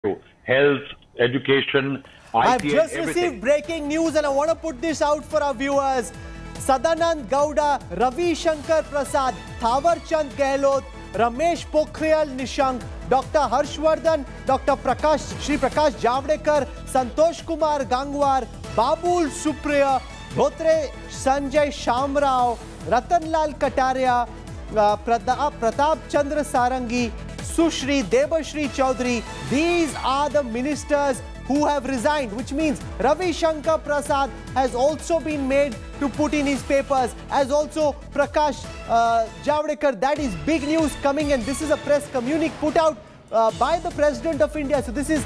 health, education, I've IT, just and received everything. breaking news and I want to put this out for our viewers. Sadanand Gowda, Ravi Shankar Prasad, Thawar Chand Gehlot, Ramesh Pokhriyal Nishank, Dr. Harshvardhan, Dr. Shri Prakash Javadekar, Santosh Kumar Gangwar, Babul Supriya, Dhotre Sanjay Shamrao, Ratanlal Kataria, Pratap Chandra Sarangi, Sushri Debashri Chaudhary. These are the ministers who have resigned, which means Ravi Shankar Prasad has also been made to put in his papers, as also Prakash Javadekar. That is big news coming, and this is a press communique put out by the President of India. So this is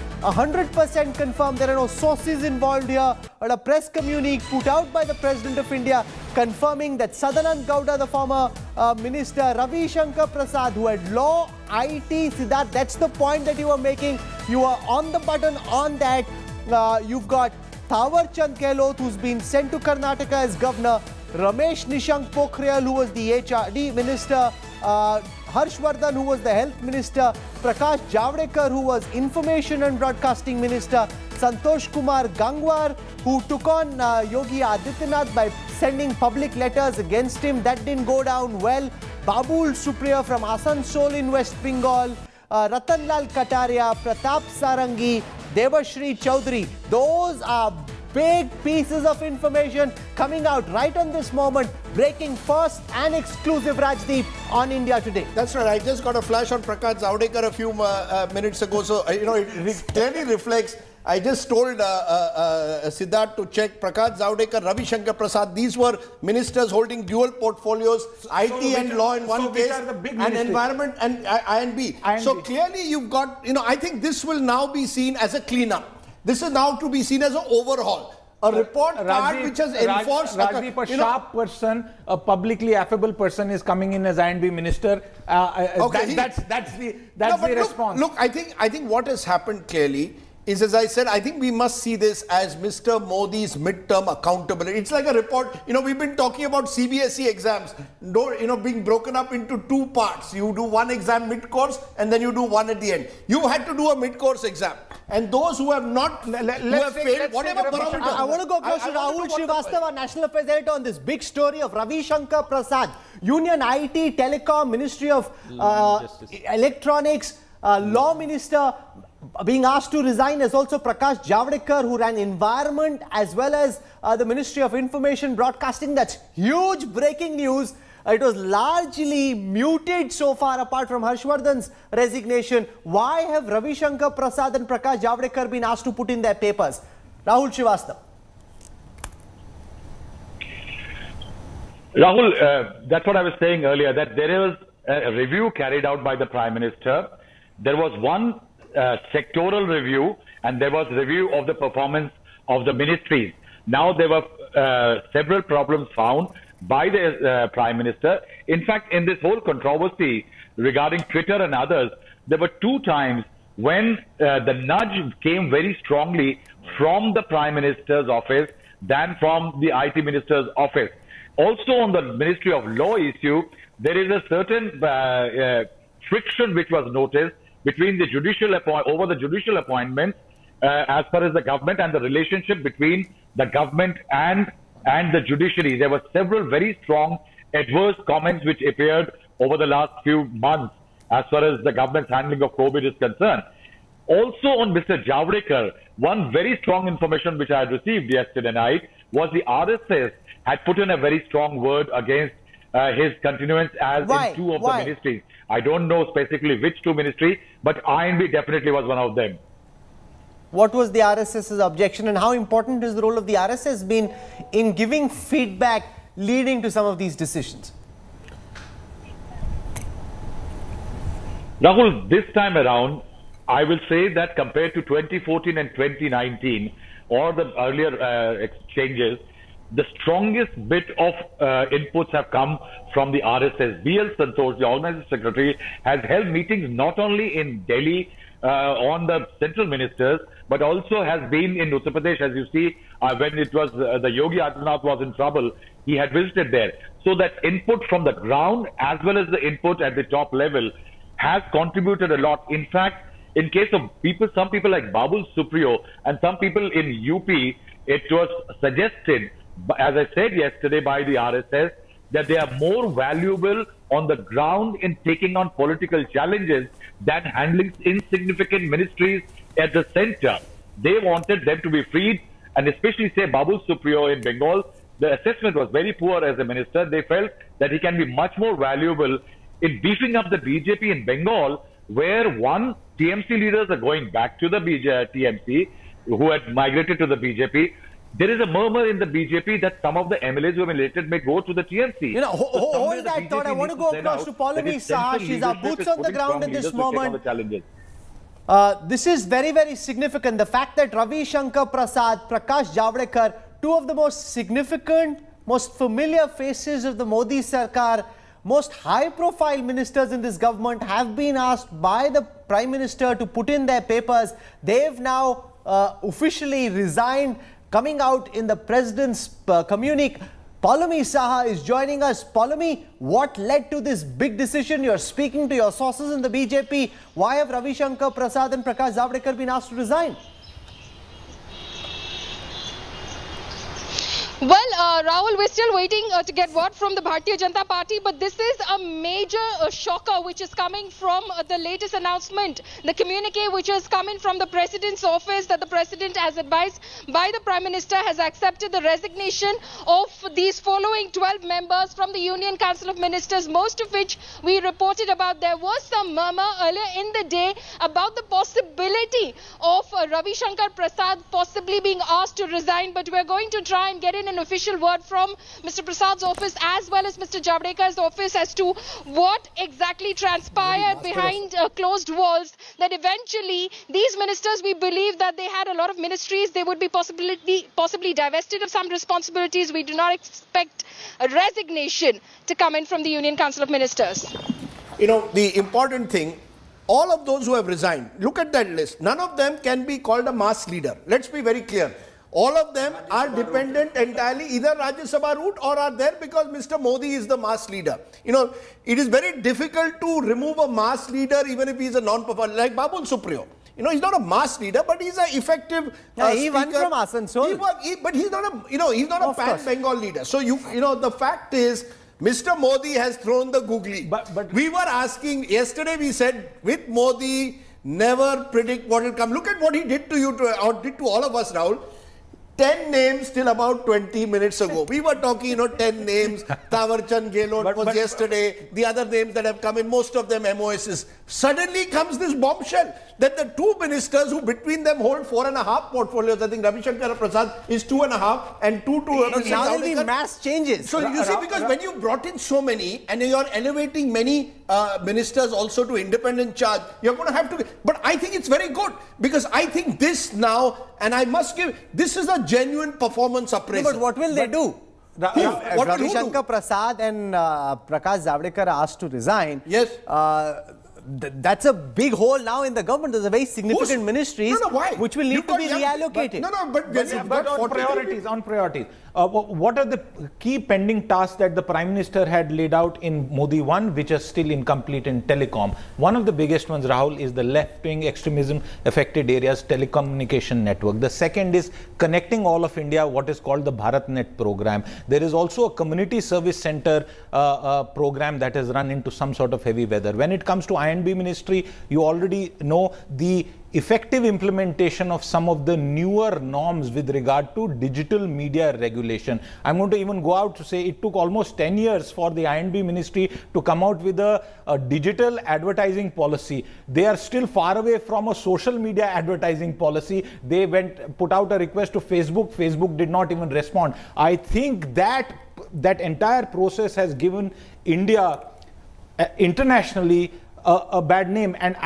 100% confirmed. There are no sources involved here, but a press communique put out by the President of India confirming that Sadanand Gowda, the former minister, Ravi Shankar Prasad, who had law, IT, Siddharth, that's the point that you were making. You are on the button on that. You've got Thawar Chand Gehlot, who's been sent to Karnataka as governor, Ramesh Nishank Pokhriyal, who was the HRD minister, Harshvardhan, who was the health minister, Prakash Javadekar, who was information and broadcasting minister, Santosh Kumar Gangwar, who took on Yogi Adityanath by sending public letters against him. That didn't go down well. Babul Supriya from Asansol in West Bengal, Ratanlal Kataria, Pratap Sarangi, Debashri Chaudhary. Those are big pieces of information coming out right on this moment, breaking first and exclusive, Rajdeep, on India Today. That's right. I just got a flash on Prakash Javadekar a few minutes ago. So, it clearly reflects. I just told Siddharth to check Prakash Javadekar, Ravi Shankar Prasad. These were ministers holding dual portfolios, IT and law in one case, and environment and I&B. So clearly you've got, I think this will now be seen as a cleanup. This is now to be seen as an overhaul. A report card which has enforced... Rajdeep, a sharp person, a publicly affable person is coming in as I&B minister. Okay, that's the response. Look, I think what has happened clearly is, as I said, I think we must see this as Mr. Modi's midterm accountability. It's like a report. We've been talking about CBSE exams, being broken up into two parts. You do one exam mid-course and then you do one at the end. You had to do a mid-course exam. And those who have not, who have failed, whatever barometer. I want to go close to Rahul Srivastava, National Affairs Editor, on this big story of Ravi Shankar Prasad, Union IT, Telecom, Ministry of Electronics, Law Minister, being asked to resign, as also Prakash Javadekar, who ran environment, as well as the Ministry of Information Broadcasting. That's huge breaking news. It was largely muted so far, apart from Harshvardhan's resignation. Why have Ravi Shankar Prasad and Prakash Javadekar been asked to put in their papers? Rahul Srivastava. Rahul, that's what I was saying earlier, that there is a review carried out by the Prime Minister. There was one sectoral review, and there was review of the performance of the ministries. Now there were several problems found by the Prime Minister. In fact, in this whole controversy regarding Twitter and others, there were two times when the nudge came very strongly from the Prime Minister's office than from the IT Minister's office. Also on the Ministry of Law issue, there is a certain friction which was noticed between the judicial appointments as far as the government, and the relationship between the government and the judiciary. There were several very strong adverse comments which appeared over the last few months as far as the government's handling of COVID is concerned. Also on Mr. Javadekar, one very strong information which I had received yesterday night was the RSS had put in a very strong word against his continuance as in two of the ministries. I don't know specifically which two ministries, but I&B definitely was one of them. What was the RSS's objection, and how important is the role of the RSS been in giving feedback leading to some of these decisions? Rahul, this time around, I will say that compared to 2014 and 2019, or the earlier exchanges, the strongest bit of inputs have come from the RSS. B.L. Santosh, the organizing secretary, has held meetings not only in Delhi on the central ministers, but also has been in Uttar Pradesh, as you see, when it was the Yogi Adityanath was in trouble, he had visited there. So that input from the ground as well as the input at the top level has contributed a lot. In fact, in case of people, some people like Babul Supriyo and some people in UP, it was suggested, as I said yesterday, by the RSS, that they are more valuable on the ground in taking on political challenges than handling insignificant ministries at the center. They wanted them to be freed, and especially say Babul Supriyo in Bengal, the assessment was very poor as a minister. They felt that he can be much more valuable in beefing up the BJP in Bengal, where one, TMC leaders are going back to the TMC, who had migrated to the BJP. There is a murmur in the BJP that some of the MLAs who have been elected may go to the TMC. You know, hold that thought. I want to go across to Poulomi Saha. She's our boots on the ground in this moment. This is very, very significant. The fact that Ravi Shankar Prasad, Prakash Javadekar, two of the most significant, most familiar faces of the Modi Sarkar, most high-profile ministers in this government have been asked by the Prime Minister to put in their papers. They've now officially resigned, coming out in the President's communique. Poulomi Saha is joining us. Poulomi, what led to this big decision? You're speaking to your sources in the BJP. Why have Ravi Shankar Prasad and Prakash Javadekar been asked to resign? Well, Rahul, we're still waiting to get word from the Bharatiya Janata Party, but this is a major shocker which is coming from the latest announcement, the communique which is coming from the President's office, that the President, as advised by the Prime Minister, has accepted the resignation of these following 12 members from the Union Council of Ministers, most of which we reported about. There was some murmur earlier in the day about the possibility of Ravi Shankar Prasad possibly being asked to resign, but we're going to try and get in an official word from Mr. Prasad's office as well as Mr. Javadekkar's office as to what exactly transpired behind closed walls, that eventually these ministers, we believe that they had a lot of ministries, they would be possibly divested of some responsibilities. We do not expect a resignation to come in from the Union Council of Ministers. You know, the important thing, all of those who have resigned, look at that list. None of them can be called a mass leader. Let's be very clear. All of them are dependent entirely either Rajya Sabha route or are there because Mr. Modi is the mass leader. You know, it is very difficult to remove a mass leader even if he is a non-performer, like Babul Supriyo. You know, he's not a mass leader, but he's an effective he won from Asansol. But he's not a, he's not a pan-Bengal leader. So, the fact is, Mr. Modi has thrown the googly. But we were asking, yesterday we said, with Modi, never predict what will come. Look at what he did to you, or did to all of us, Rahul. 10 names till about 20 minutes ago. We were talking, 10 names. Thawarchand Gehlot was yesterday. The other names that have come in, most of them MOSs. Suddenly comes this bombshell that the two ministers who between them hold 4.5 portfolios, I think Ravi Shankar Prasad is 2.5 and 2 to now there will be mass changes. So you see, because when you brought in so many and you're elevating many ministers also to independent charge, you're going to have to. But I think it's very good because I think this now, and I must give, this is a genuine performance appraisal. No, but what will they do? Ravi Shankar Prasad and Prakash Javadekar are asked to resign. Yes. That's a big hole now in the government. There's a very significant ministries which will need to be reallocated. But on priorities. What are the key pending tasks that the Prime Minister had laid out in Modi 1, which are still incomplete in telecom? One of the biggest ones, Rahul, is the left-wing extremism affected areas telecommunication network. The second is connecting all of India, what is called the BharatNet program. There is also a community service center program that has run into some sort of heavy weather. When it comes to I&B ministry, you already know the effective implementation of some of the newer norms with regard to digital media regulation. I'm going to even go out to say it took almost 10 years for the I&B ministry to come out with a digital advertising policy. They are still far away from a social media advertising policy. They put out a request to Facebook. Facebook did not even respond. I think that entire process has given India internationally a bad name, and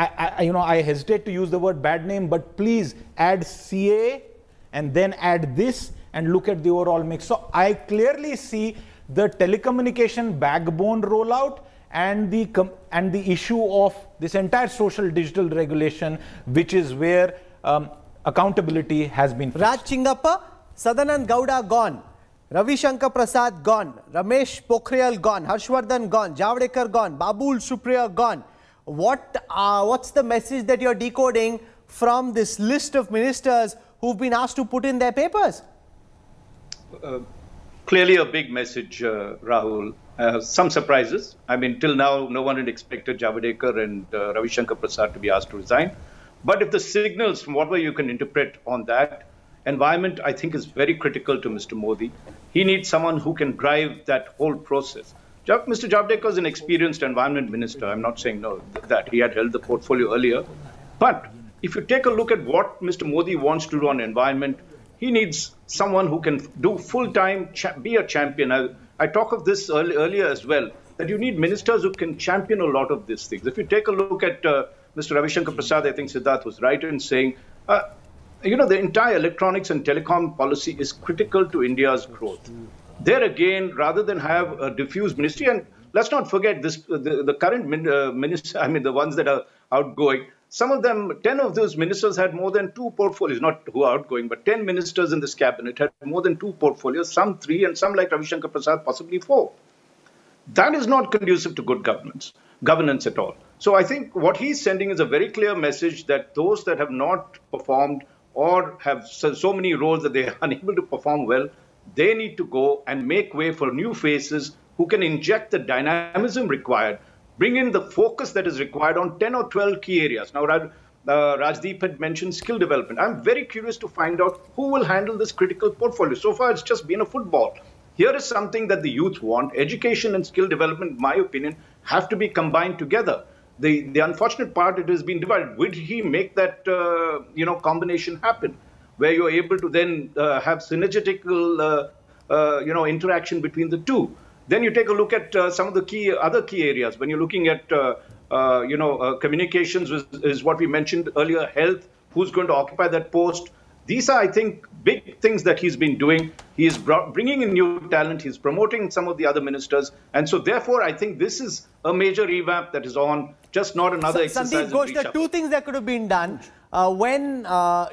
I hesitate to use the word bad name, but please add CA and then add this and look at the overall mix. So I clearly see the telecommunication backbone rollout and the issue of this entire social digital regulation, which is where accountability has been fixed. Raj Chingappa, Sadanand Gowda gone, Ravi Shankar Prasad gone, Ramesh Pokhriyal gone, Harshvardhan gone, Javadekar gone, Babul Supriyo gone. What's the message that you're decoding from this list of ministers who've been asked to put in their papers? Clearly a big message, Rahul. Some surprises. I mean, till now, no one had expected Javadekar and Ravi Shankar Prasad to be asked to resign. But if the signals, from whatever you can interpret on that, environment, I think, is very critical to Mr. Modi. He needs someone who can drive that whole process. Mr. Javadekar is an experienced environment minister. I'm not saying no that he had held the portfolio earlier. But if you take a look at what Mr. Modi wants to do on environment, he needs someone who can do full-time, be a champion. I talk of this earlier as well, that you need ministers who can champion a lot of these things. If you take a look at Mr. Ravi Shankar Prasad, I think Siddharth was right in saying, the entire electronics and telecom policy is critical to India's growth. There again, rather than have a diffuse ministry, and let's not forget this, the current ministers, I mean, the ones that are outgoing, some of them, 10 of those ministers had more than 2 portfolios, not who are outgoing, but 10 ministers in this cabinet had more than 2 portfolios, some 3, and some like Ravi Shankar Prasad, possibly 4. That is not conducive to good governance at all. So I think what he's sending is a very clear message that those that have not performed or have so many roles that they are unable to perform well, they need to go and make way for new faces who can inject the dynamism required, bring in the focus that is required on 10 or 12 key areas. Now, Rajdeep had mentioned skill development. I'm very curious to find out who will handle this critical portfolio. So far, it's just been a football. Here is something that the youth want. Education and skill development, in my opinion, have to be combined together. The unfortunate part, it has been divided. Would he make that combination happen, where you're able to then have synergetical interaction between the two? Then you take a look at some of the other key areas. When you're looking at communications is what we mentioned earlier, health, who's going to occupy that post. These are, I think, big things that he's been doing. He is bringing in new talent. He's promoting some of the other ministers. And so, therefore, I think this is a major revamp that is on, just not another exercise. Sandeep Ghosh, there are 2 things that could have been done. When